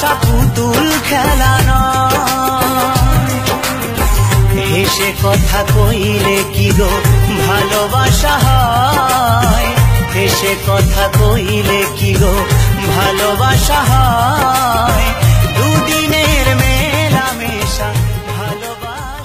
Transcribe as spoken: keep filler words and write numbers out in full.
ভালোবাসা পুতুল খেলা নয়। হেসে কথা কইলে কি গো ভালোবাসা হয়, হেসে কথা কইলে